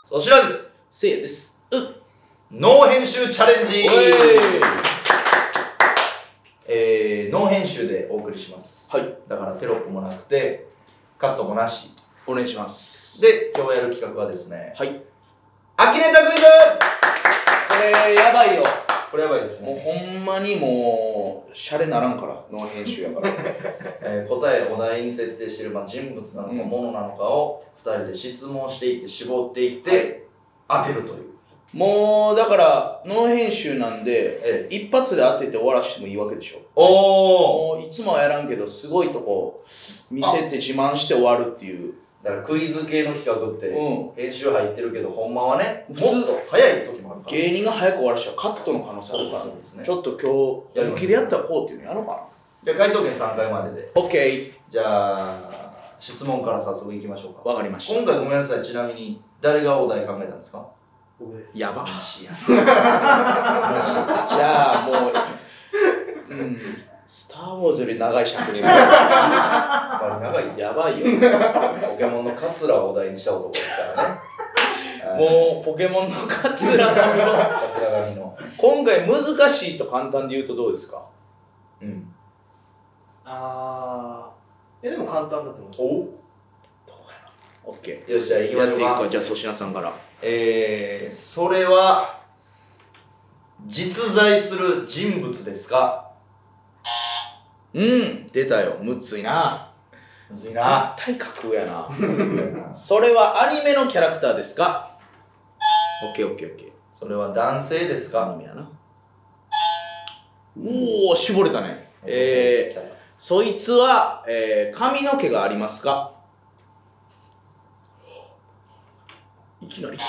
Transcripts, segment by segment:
そちらです。 せいです。 ノー編集チャレンジ。ノー編集でお送りします。 はい。 だからテロップもなくて、カットもなし。 お願いします。 で、今日やる企画はですね。 はい。 秋ネタクイズ。 これやばいよ。 これやばいですね。 もうほんまにもう、シャレならんから、ノー編集やから。 答え、お題に設定している、人物なのか物なのかを2人で質問していって絞っていって、当てるという。 もうだからノー編集なんで、一発で当てて終わらしてもいいわけでしょ。もういつもはやらんけど、すごいとこ見せて自慢して終わるっていう。 だからクイズ系の企画って編集入ってるけど、ほんまはね、 普通もっと早い時もあるから。 芸人が早く終わらしたらカットの可能性あるから、 そうですね、 ちょっと今日本気でやったらこうっていうのやろうかな。 じゃあ回答権3回までで。 OK。 じゃあ質問から早速いきましょうか。 わかりました。 今回ごめんなさい、ちなみに誰がお題考えたんですか？ 僕です。 やば。 じゃあもう、スター・ウォーズより長い尺になる。 やっぱり長い。 やばいよ。 ポケモンのカツラをお題にした男ですからね。 もうポケモンのカツラ並みの。 カツラ髪の。 今回難しいと簡単で言うとどうですか？ でも簡単だと思う。 お？ オッケー。 よし、じゃあ行きましょうか。 やっていくか。じゃあ粗品さんから。 それは実在する人物ですか？ 出たよ。むついな。 むずいな。 絶対架空やな。それはアニメのキャラクターですか？オッケーオッケーオッケー。 それは男性ですか？ アニメやな。おお、絞れたね。そいつは、髪の毛がありますか？いきなり来た。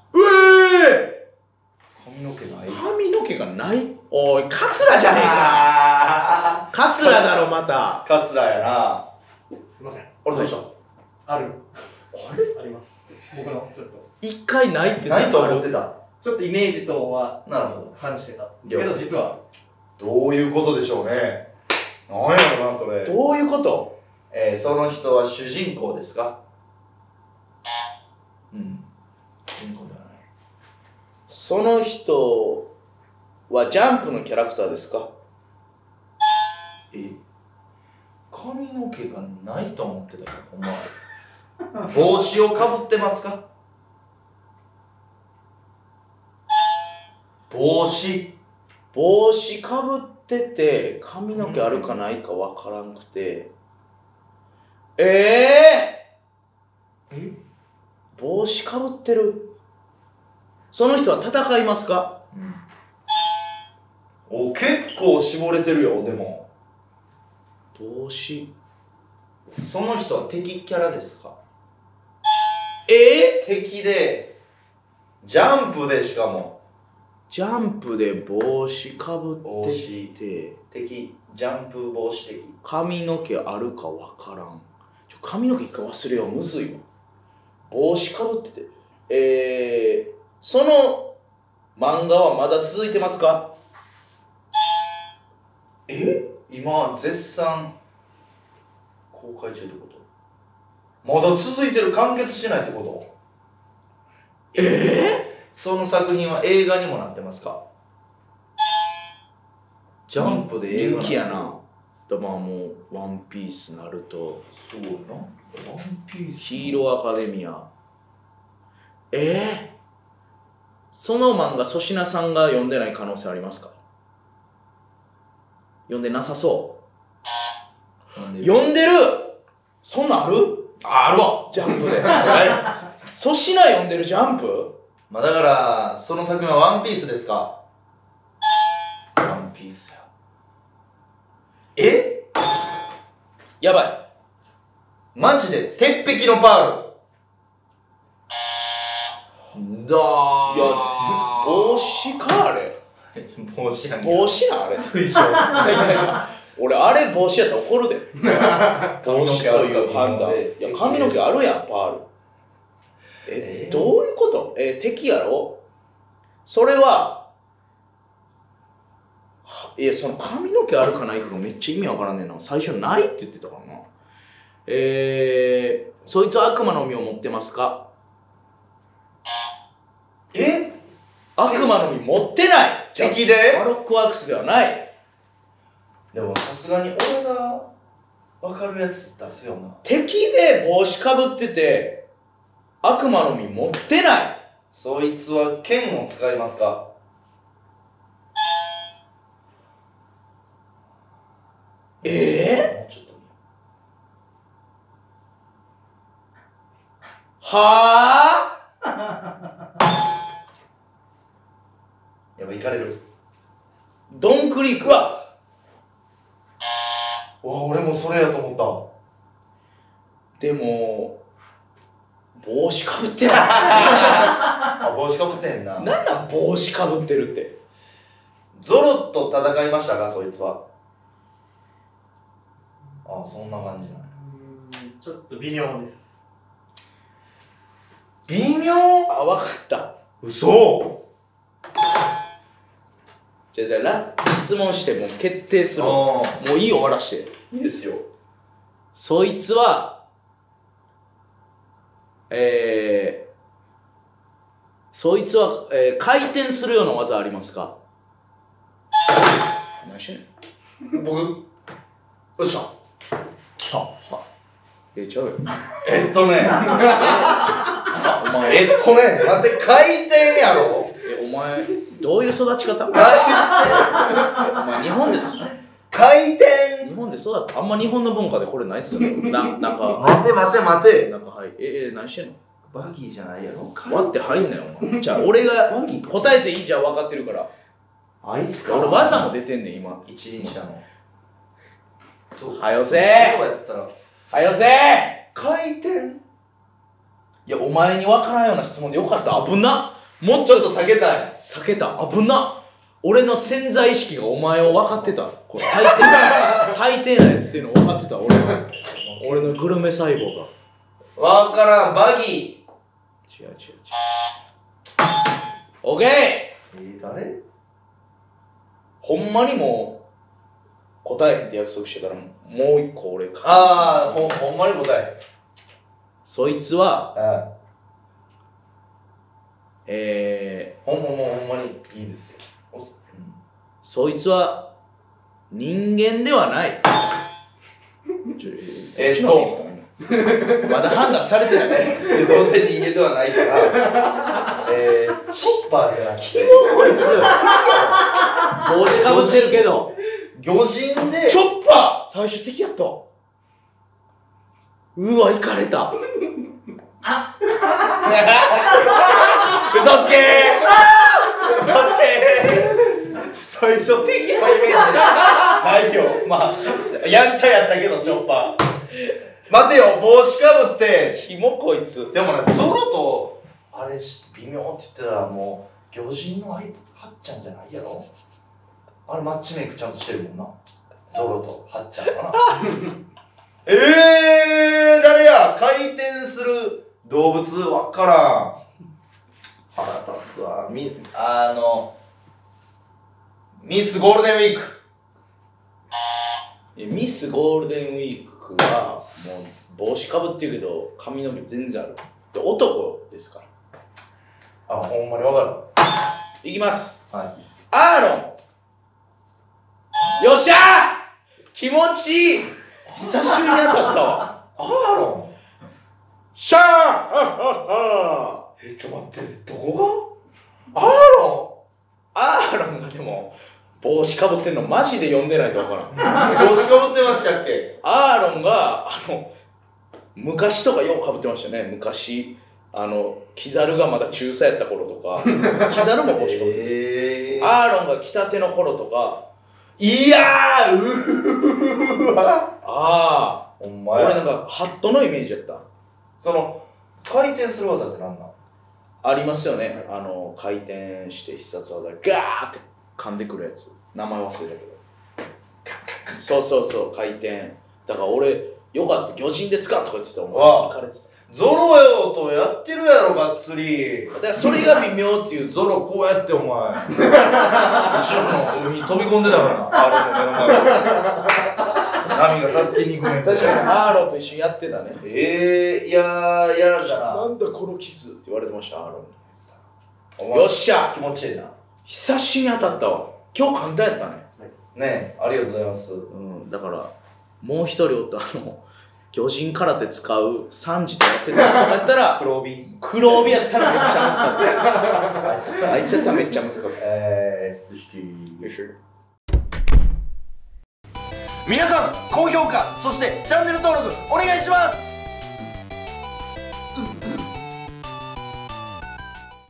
髪の毛ない。 髪の毛がない。おい、カツラじゃねえか。カツラだろ、また。 カツラやな。 すいません。 あれどうした？ ある。 あれ？ あります。僕のちょっと。 一回ないって言ないと思ってた。 ちょっとイメージとはなるほど。 反してたんですけど、実は。 どういうことでしょうね。なんやろな、それ。 どういうこと？ その人は主人公ですか？主人公ではない。 その人はジャンプのキャラクターですか？ 髪の毛がないと思ってたけど、お前。帽子をかぶってますか？帽子かぶってて髪の毛あるかないかわからんくて、帽子かぶってる。その人は戦いますか？ 結構絞れてるよ。でも帽子。 その人は敵キャラですか？敵でジャンプで、しかもジャンプで帽子かぶってて、 敵、ジャンプ帽子敵。 髪の毛あるかわからん。髪の毛一回忘れよう。むずいわ。帽子かぶってて、その漫画はまだ続いてますか？ 今絶賛公開中ってこと？まだ続いてる、完結してないってこと？その作品は映画にもなってますか？ジャンプで映画人気やな。まあもうワンピース、ナルト、 そうやな。ワンピース、 ヒーローアカデミア。その漫画粗品さんが読んでない可能性ありますか？読んでなさそう。読んでる。そんなんある？ あるわ。 ジャンプで。粗品読んでるジャンプ？ だからその作品はワンピースですか？ワンピースや。 やばい。 マジで鉄壁のパール。 いや、帽子かあれ。 帽子やんけ。 帽子なあれ。 水晶。 俺あれ帽子やったら怒るで。帽子という判断。いや、髪の毛あるやん、パール。どういうこと？敵やろ？それは、その髪の毛あるかないかがめっちゃ意味わからんねんな。最初ないって言ってたからな。そいつは悪魔の実を持ってますか？ 悪魔の実持ってない。 敵でバロックワークスではない。 でもさすがに俺が分かるやつ出すよな。 敵で帽子かぶってて悪魔の実持ってない。 そいつは剣を使いますか？もうちょっとはぁやっぱ行かれる。 ドンクリーク。 俺もそれやと思っでも帽子かぶってないた。帽子かぶってへんな。 なんなん帽子かぶってるって。 ゾロと戦いましたか、そいつは。そんな感じなの。 ちょっと微妙です。 微妙。 わかった。 嘘。 じゃあ質問してもう決定する。もういいよ、終わらして。 いいですよ。 そいつはそいつは、回転するような技ありますか？何してんの？ 僕、よっしゃ。 ちゃうよ。 お前、 待って、回転やろ。 お前、どういう育ち方？お前、日本です。 回転。 日本で育った。あんま日本の文化でこれないっすよね。なんか。 待て。 なんか、はい。何してんの？ バギーじゃないやろ。 割って入んなよ、お前。じゃあ、俺が答えていいじゃん、分かってるから。 あいつか。 俺、技も出てんねん、今。 一輪車の。 はよせー。 そうやったら。 はよせー。 回転。 いや、お前に分からんような質問でよかった。危な。もうちょっと避けたい。 避けた。危な。俺の潜在意識がお前を分かってた。これ最低なやつっていうの分かってた。俺のグルメ細胞が。 分からん。バギー。 違う。オッケー。 誰？ ほんまにもう答えへんって約束してたらもう一個俺ほんまに答え。 そいつはほんまにいいですよ。 そいつは人間ではない。まだ判断されてない。 どうせ人間ではないからチョッパーじゃなくて、 こいつ帽子かぶってるけど魚人でチョッパー最終的やった。うわ、いかれた。嘘つけ最初的なイメージないよ。まあやんちゃやったけどチョッパー。待てよ、帽子かぶってキモこいつ。 でもね、ゾロとあれ微妙って言ったらもう魚人のあいつはっちゃんじゃないやろ。あれマッチメイクちゃんとしてるもんな。ゾロとはっちゃんかな。誰や。回転する動物わからん。腹立つわ。ミスゴールデンウィーク。 ミスゴールデンウィークはもう帽子かぶってるけど髪の毛全然ある。で、男ですから。 ほんまにわかる。いきます。 はい。 アーロン。よっしゃー。気持ちいい。久しぶりに当たったわ。 アーロン。 シャー。 ちょ待って、どこが？アーロンがでも帽子かぶってんのマジで読んでないとわからん。帽子かぶってましたっけ？ アーロンが昔とかようかぶってましたね。昔キザルがまだ中佐やった頃とかキザルも帽子かぶってる。アーロンが来たての頃とか、 いやー、うわああ、 お前俺なんかハットのイメージやった。 その回転する技って何なん？ ありますよね。回転して必殺技ガーって噛んでくるやつ。名前忘れたけど。そう回転。だから俺よかった魚人ですかとか言ってた。お前行かれてた。 ゾロよとやってるやろがっつり。 だからそれが微妙っていう。 ゾロこうやってお前後ろの海に飛び込んでたからな。アーロンの目の前に波が助けに行くねん。 確かにアーロンと一緒にやってたね。 いやー、やられたな。 なんだこのキスって言われてました、アーロンに。 よっしゃ気持ちいいな。 久しぶりに当たったわ。今日簡単やったね。 ねえ、ありがとうございます。 だからもう一人おった魚人空手使う3時とやってたやつとかやったら黒帯。 黒帯やったらめっちゃ難かった。あいつやったらめっちゃ難かった。 皆さん高評価そしてチャンネル登録お願いします。